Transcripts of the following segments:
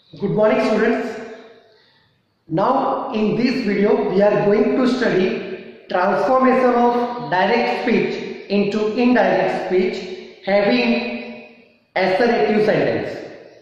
Good morning students. Now in this video we are going to study transformation of direct speech into indirect speech having assertive sentence.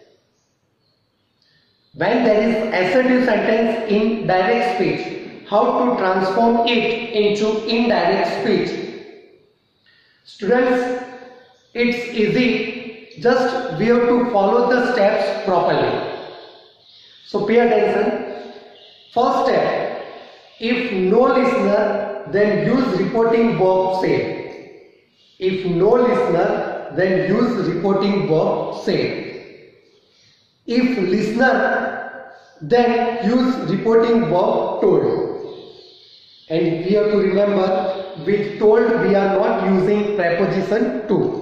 When there is assertive sentence in direct speech, how to transform it into indirect speech? Students, it's easy, just we have to follow the steps properly. So pay attention. First step, if no listener, then use reporting verb say. If no listener, then use reporting verb say. If listener, then use reporting verb told. And we have to remember, with told we are not using preposition to.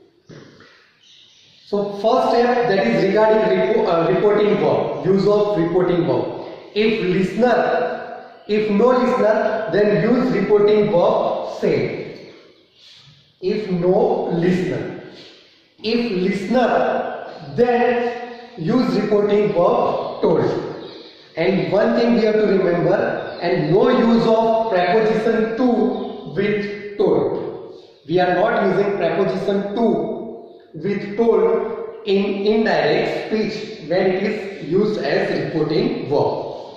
So first step, that is regarding reporting verb, use of reporting verb. If no listener, then use reporting verb say. If no listener. If listener, then use reporting verb told. And one thing we have to remember, and no use of preposition to with told. We are not using preposition to with told in indirect speech when it is used as reporting verb.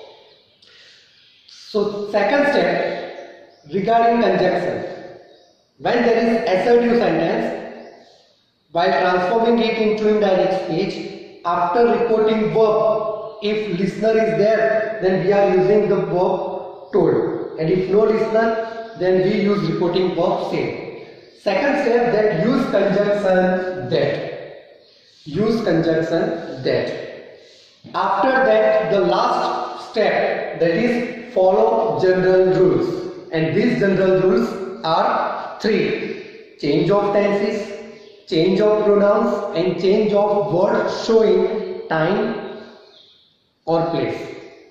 So second step, regarding conjunction. When there is assertive sentence, by transforming it into indirect speech, after reporting verb, if listener is there, then we are using the verb told. And if no listener, then we use reporting verb say. Second step, that use conjunction that. Use conjunction that. After that, the last step, that is follow general rules. And these general rules are three: change of tenses, change of pronouns, and change of word showing time or place.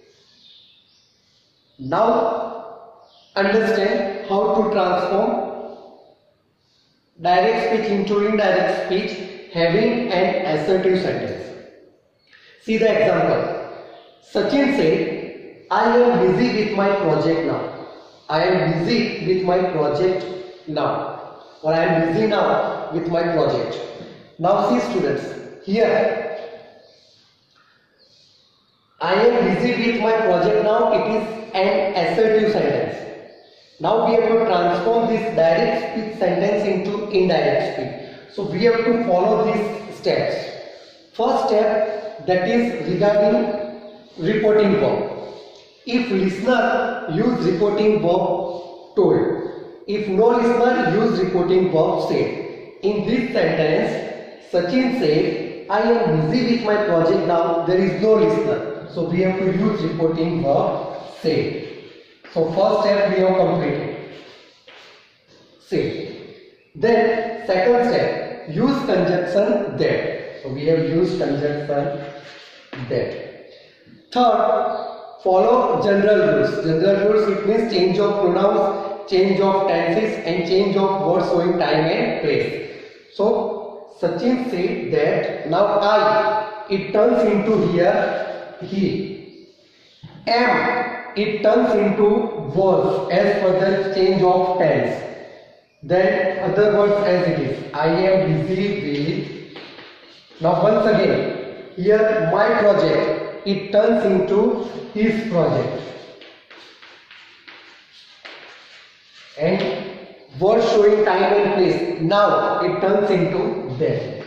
Now understand how to transform direct speech into indirect speech having an assertive sentence. See the example. Sachin said, I am busy with my project now. I am busy with my project now. Or I am busy now with my project. Now see students, here I am busy with my project now, it is an assertive sentence. Now we have to transform this direct speech sentence into indirect speech. So we have to follow these steps. First step, that is regarding reporting verb. If listener, use reporting verb told. If no listener, use reporting verb said. In this sentence, Sachin said, I am busy with my project now, there is no listener. So we have to use reporting verb said. So first step we have completed. Say. Then second step, use conjunction that. So we have used conjunction that. Third, follow general rules. General rules, it means change of pronouns, change of tenses, and change of words showing time and place. So Sachin said that. Now I, it turns into here he. Am, it turns into was as per the change of tense. Then other words as it is. I am busy with. Now once again, here my project, it turns into his project. And words showing time and place. Now it turns into them.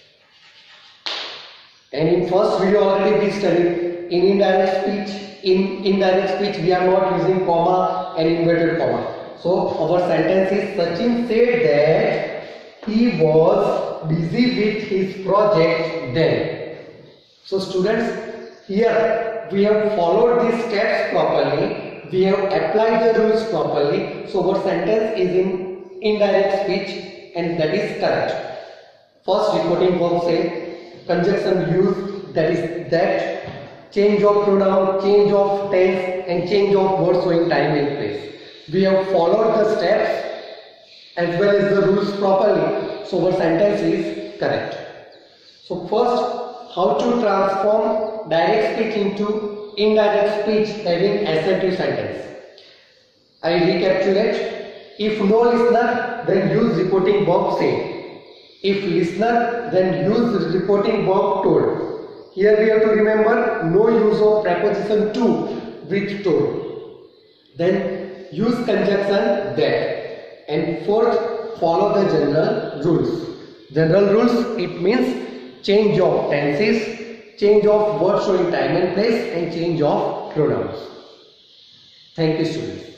And in first video already we studied in indirect speech. In indirect speech we are not using comma and inverted comma. So our sentence is Sachin said that he was busy with his project then. So students, here we have followed these steps properly. We have applied the rules properly. So our sentence is in indirect speech and that is correct. First, reporting verb say, conjunction use, that is that. Change of pronoun, change of tense, and change of word showing time and place. We have followed the steps as well as the rules properly. So our sentence is correct. So first, how to transform direct speech into indirect speech having assertive sentence. I recapitulate. If no listener, then use reporting verb said. If listener, then use reporting verb told. Here we have to remember no use of preposition to with told. Then use conjunction that. And fourth, follow the general rules. General rules, it means change of tenses, change of word showing time and place, and change of pronouns. Thank you, students.